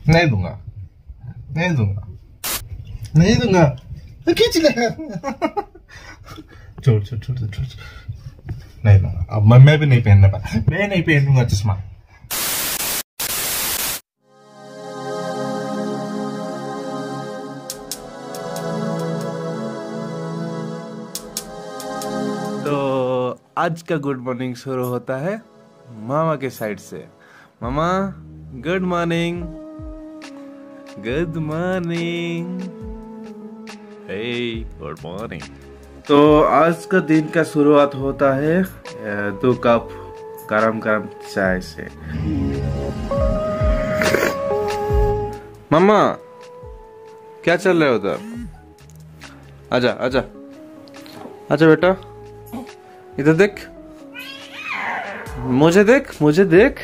नहीं दूंगा, नहीं दूंगा, नहीं दूंगा। तो खींच ले। छोड़ छोड़ छोड़ छोड़, नहीं दूंगा। अब मैं भी नहीं पहनने पाया, मैं नहीं पहनूंगा चश्मा। तो आज का गुड मॉर्निंग शुरू होता है मामा के साइड से। मामा good morning, good morning, hey good morning. तो आज का दिन का शुरुआत होता है 2 कप गरम गरम चाय से। मामा क्या चल रहा है उधर? आजा आजा आजा बेटा, इधर देख, मुझे देख, मुझे देख।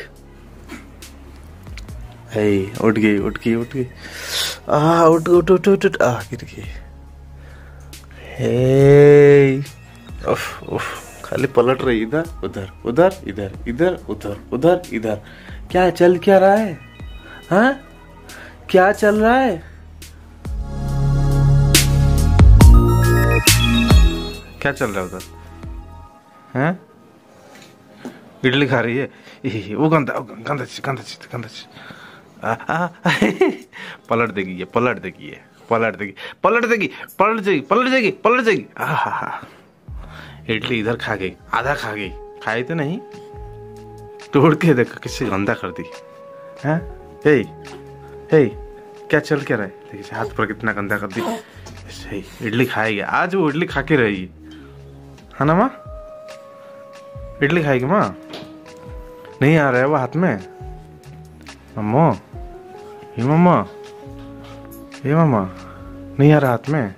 हे उठ गई उठ गई उठ गई, उठ उठ उठ उठ, गिर गई। हे उफ उफ, खाली पलट रही, इधर उधर उधर इधर इधर उधर उधर इधर। क्या चल क्या रहा है? हाँ क्या चल रहा है? क्या चल रहा है उधर? हैं? इडली खा रही है। वो गंदा गंदा चीज गंदा चीज गंदा चीज। पलट देगी ये, पलट देगी ये, पलट देगी, पलट देगी, पलट जाएगी, पलट जाएगी, पलट जाएगी। इडली इधर खा गई, आधा खा गई, खाई तो नहीं, तोड़ के देखो किससे गंदा कर दी। हैं? हे हे क्या चल क्या रहा है? देखिए हाथ पर कितना गंदा कर दी। इडली खाएगी आज, वो इडली खा के रहेगी, है ना माँ? इडली खाएगी माँ? नहीं आ रहा है वो हाथ में। मम्मा, ये मम्मा, ये मम्मा, नहीं आ रहा हाथ में।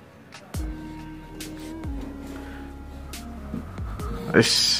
इस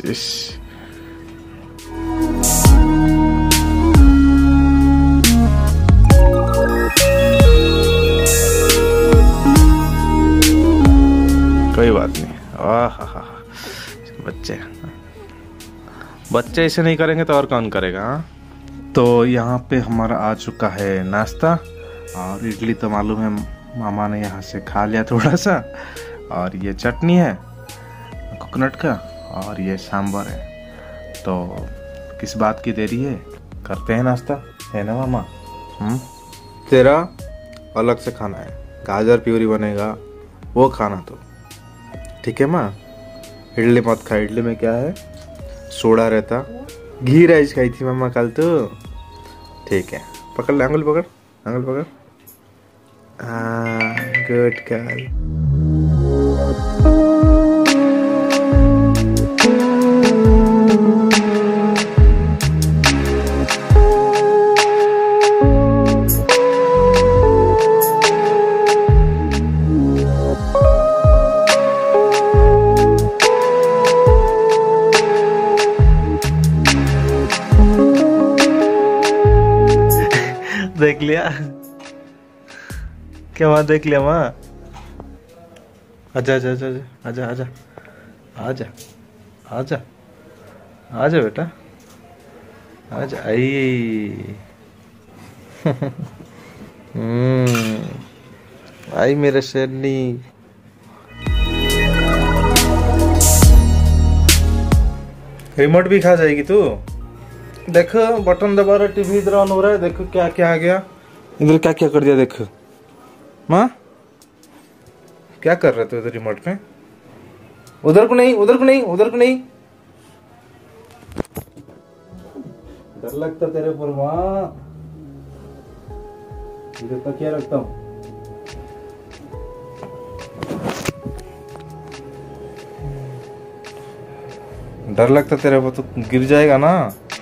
कोई बात नहीं। आहा, बच्चे बच्चे ऐसे नहीं करेंगे तो और कौन करेगा? हाँ, तो यहाँ पे हमारा आ चुका है नाश्ता। और इडली तो मालूम है मामा ने यहाँ से खा लिया थोड़ा सा। और ये चटनी है कोकोनट का, और ये सांभर है। तो किस बात की देरी है, करते हैं नाश्ता, है ना मामा? तेरा अलग से खाना है, गाजर प्यूरी बनेगा वो खाना, तो ठीक है माँ? इडली मत खा, इडली में क्या है, सोडा रहता। घी राइस खाई थी मामा कल तो। ठीक है, पकड़ ले, आंगुल पकड़, आंगुल पकड़। Good girl. देख लिया क्या वहां? देख लिया वहां? आजा आजा आजा आजा आजा आजा आजा आजा बेटा, आजा। आई आई मेरे शेरनी। रिमोट भी खा जाएगी तू। देखो बटन दबा रहा, टीवी इधर ऑन हो रहा है, देखो क्या क्या आ गया इधर, क्या क्या कर दिया देखो। माँ क्या कर रहे थे उधर रिमोट में? उधर को नहीं, उधर को नहीं, उधर को नहीं। डर लगता तेरे पर माँ, इधर तक क्या रखता हूँ। डर लगता तेरे पर, तो गिर जाएगा ना।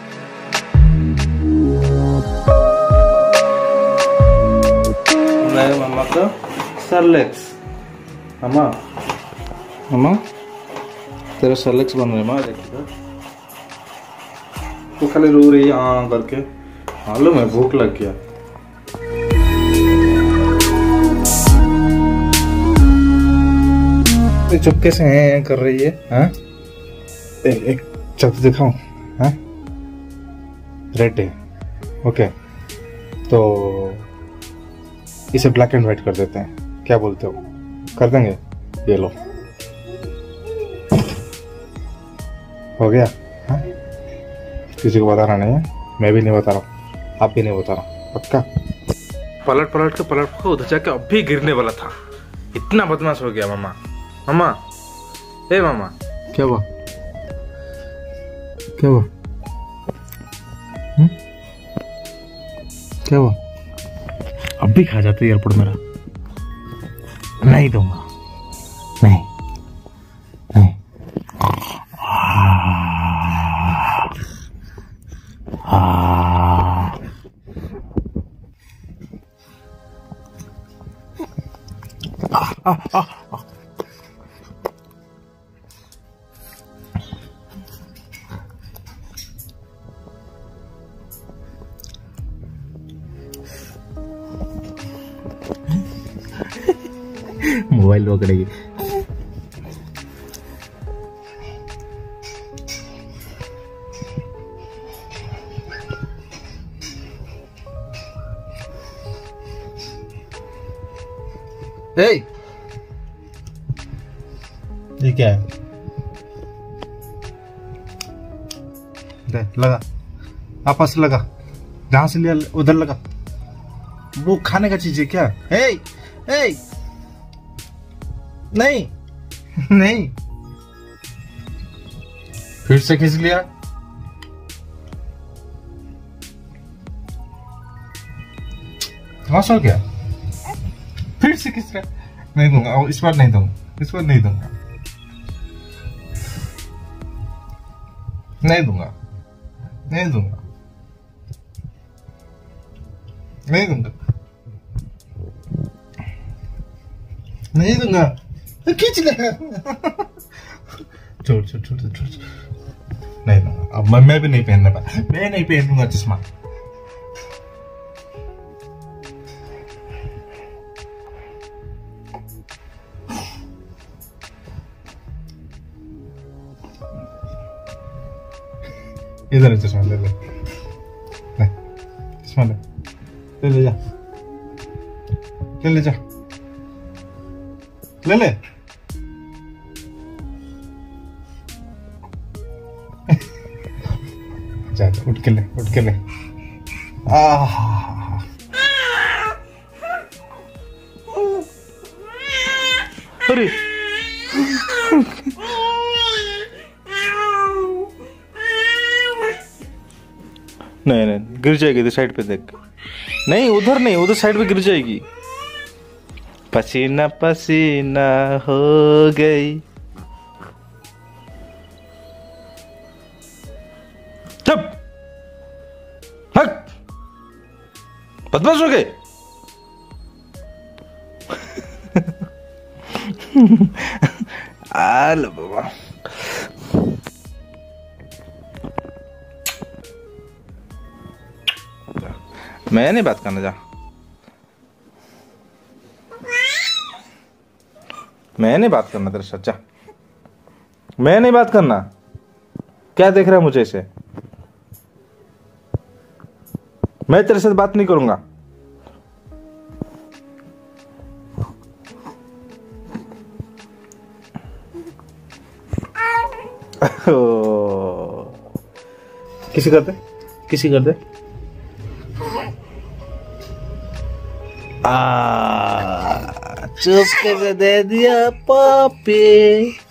मामा का सरलेक्स, मामा मामा तेरा सरलेक्स बन रहा है माँ। देखिए तो खाली रो रही है करके, मालूम है भूख लग गया। चुपके से हैं कर रही है। हाँ एक चल दिखाऊं? हाँ रेड है, ओके। तो इसे ब्लैक एंड व्हाइट कर देते हैं, क्या बोलते हो? कर देंगे? ये लो, हो गया। हाँ? किसी को बताना नहीं है, मैं भी नहीं बता रहा हूँ, आप भी नहीं बता रहा, पक्का? पलट के उधर जाके अभी गिरने वाला था, इतना बदमाश हो गया मामा। मामा, ए मामा, क्या हुआ? क्या हुआ? क्या हुआ? अब भी खा जाते एयरपोर्ट मेरा। नहीं दूंगा, नहीं नहीं। मोबाइल पकड़ेगी। ये क्या है? दे, लगा, आपस लगा, जहां से लिया उधर लगा। वो खाने का चीज है क्या? नहीं नहीं, फिर से खींच लिया। हो गया, फिर से खींच रहा। नहीं दूंगा, इस बार नहीं दूंगा, इस बार नहीं दूंगा, नहीं दूंगा, नहीं दूंगा, नहीं दूंगा, नहीं दूंगा। खींच ले। छोड़ छोड़ छोड़ छोड़, नहीं दूंगा। अब मैं भी नहीं पहनने पाया, मैं नहीं पहनूंगा चश्मा। इधर चश्मा ले ले, चश्मा ले ले जा, ले जा, ले जा, उठ के ले, उठ के ले। अरे नहीं नहीं, गिर जाएगी, इधर साइड पे देख। नहीं उधर नहीं, उधर साइड पे गिर जाएगी। पसीना पसीना हो गई। चुप, हट, बदमाश हो गए। आल बाबा, मैं नहीं बात करना, जा, मैं नहीं बात करना तेरे साथ, जा, मैं नहीं बात करना। क्या देख रहा है मुझे इसे? मैं तेरे साथ बात नहीं करूंगा। किसी कर दे, किसी कर दे। चुप के दे दिया पापी।